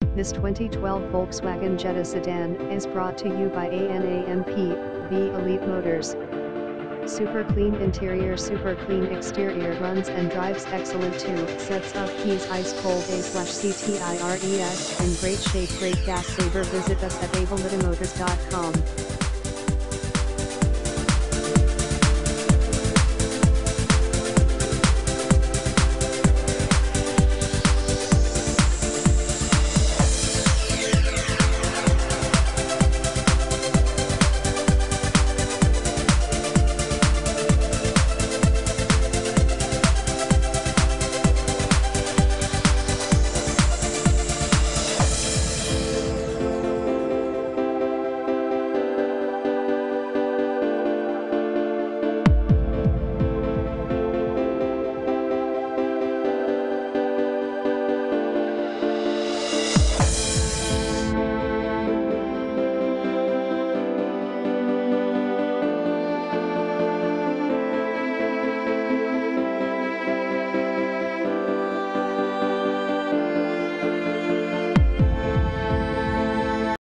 This 2012 Volkswagen Jetta Sedan is brought to you by A&V Elite Motors. Super clean interior, super clean exterior, runs and drives excellent too. Sets up keys ice cold A/CTIRES in great shape, great gas saver. Visit us at avelitmotors.com.